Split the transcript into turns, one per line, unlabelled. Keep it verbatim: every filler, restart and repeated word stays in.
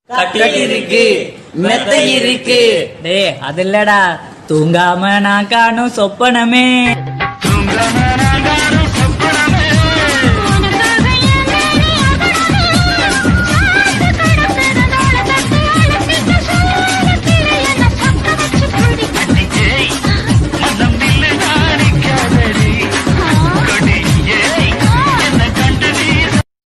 கட்டில் இருக்கு, மெத்தை இருக்கு.
டே அது இல்லடா, தூங்காம நான் காணும் சொப்பனமே.
தூங்காம